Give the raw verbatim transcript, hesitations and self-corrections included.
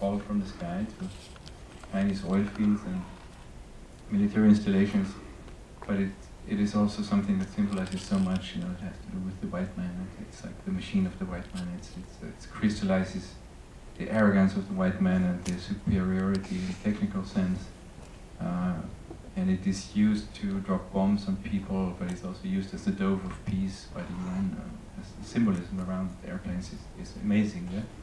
fall from the sky to Chinese oil fields and military installations, but it it is also something that symbolizes so much. You know, it has to do with the white man. It's like the machine of the white man. It's it's it crystallizes the arrogance of the white man and the superiority in technical sense. Uh, and it is used to drop bombs on people, but it's also used as the dove of peace by the U N. Uh, as the symbolism around the airplanes is, is amazing. Yeah?